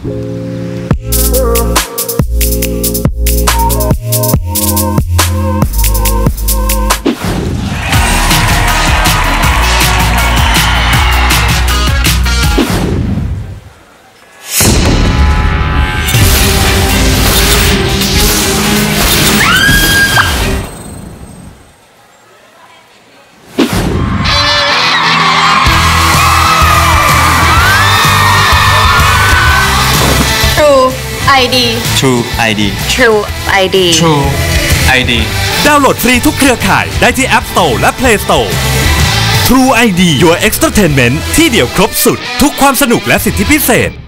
TrueID TrueID TrueID TrueID ดาวน์โหลดฟรีทุกเครือข่ายได้ที่ App Store และ Play Store TrueID Your Entertainment ที่เดียวครบสุดทุกความสนุกและสิทธิพิเศษ